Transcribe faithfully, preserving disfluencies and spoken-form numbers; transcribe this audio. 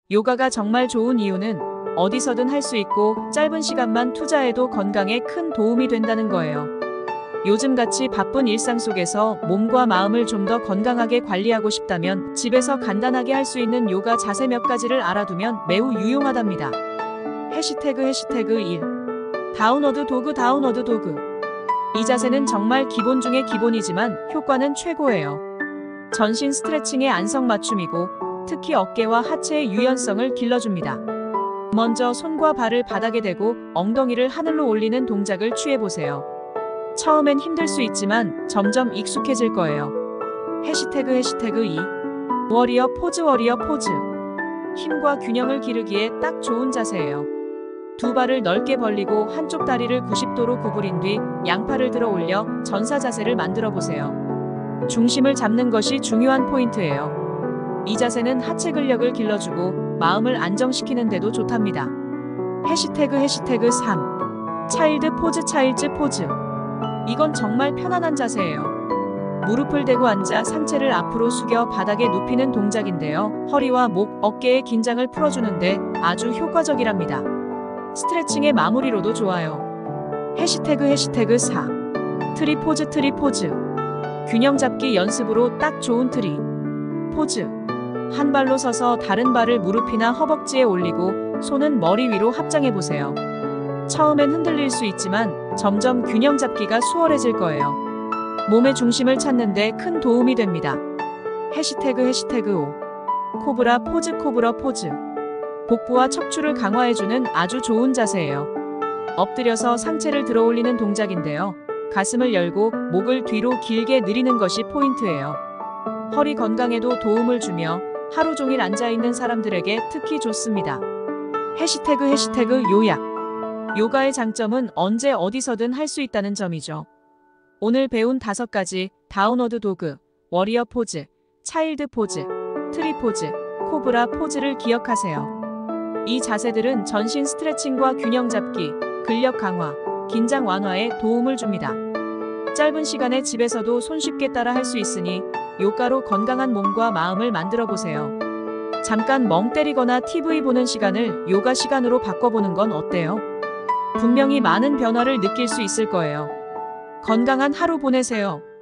요가가 정말 좋은 이유는 어디서든 할 수 있고 짧은 시간만 투자해도 건강에 큰 도움이 된다는 거예요. 요즘같이 바쁜 일상 속에서 몸과 마음을 좀 더 건강하게 관리하고 싶다면 집에서 간단하게 할 수 있는 요가 자세 몇 가지를 알아두면 매우 유용하답니다. 해시태그 해시태그 일. 다운워드 도구 다운워드 도구. 이 자세는 정말 기본 중의 기본이지만 효과는 최고예요. 전신 스트레칭의 안성맞춤이고 특히 어깨와 하체의 유연성을 길러줍니다. 먼저 손과 발을 바닥에 대고 엉덩이를 하늘로 올리는 동작을 취해보세요. 처음엔 힘들 수 있지만 점점 익숙해질 거예요. 해시태그 해시태그 이. 워리어 포즈 워리어 포즈. 힘과 균형을 기르기에 딱 좋은 자세예요. 두 발을 넓게 벌리고 한쪽 다리를 구십 도로 구부린 뒤 양팔을 들어 올려 전사 자세를 만들어 보세요. 중심을 잡는 것이 중요한 포인트예요. 이 자세는 하체 근력을 길러주고 마음을 안정시키는 데도 좋답니다. 해시태그 해시태그 삼. 차일드 포즈 차일드 포즈. 이건 정말 편안한 자세예요. 무릎을 대고 앉아 상체를 앞으로 숙여 바닥에 눕히는 동작인데요. 허리와 목, 어깨의 긴장을 풀어주는데 아주 효과적이랍니다. 스트레칭의 마무리로도 좋아요. 해시태그 해시태그 사. 트리 포즈 트리 포즈. 균형 잡기 연습으로 딱 좋은 트리 포즈. 한 발로 서서 다른 발을 무릎이나 허벅지에 올리고 손은 머리 위로 합장해보세요. 처음엔 흔들릴 수 있지만 점점 균형 잡기가 수월해질 거예요. 몸의 중심을 찾는 데 큰 도움이 됩니다. 해시태그 해시태그 오. 코브라 포즈 코브라 포즈. 복부와 척추를 강화해주는 아주 좋은 자세예요. 엎드려서 상체를 들어 올리는 동작인데요. 가슴을 열고 목을 뒤로 길게 내리는 것이 포인트예요. 허리 건강에도 도움을 주며 하루 종일 앉아있는 사람들에게 특히 좋습니다. 해시태그 해시태그 요약. 요가의 장점은 언제 어디서든 할 수 있다는 점이죠. 오늘 배운 다섯 가지 다운워드 도구, 워리어 포즈, 차일드 포즈, 트리 포즈, 코브라 포즈를 기억하세요. 이 자세들은 전신 스트레칭과 균형 잡기, 근력 강화, 긴장 완화에 도움을 줍니다. 짧은 시간에 집에서도 손쉽게 따라 할 수 있으니 요가로 건강한 몸과 마음을 만들어 보세요. 잠깐 멍 때리거나 티비 보는 시간을 요가 시간으로 바꿔보는 건 어때요? 분명히 많은 변화를 느낄 수 있을 거예요. 건강한 하루 보내세요.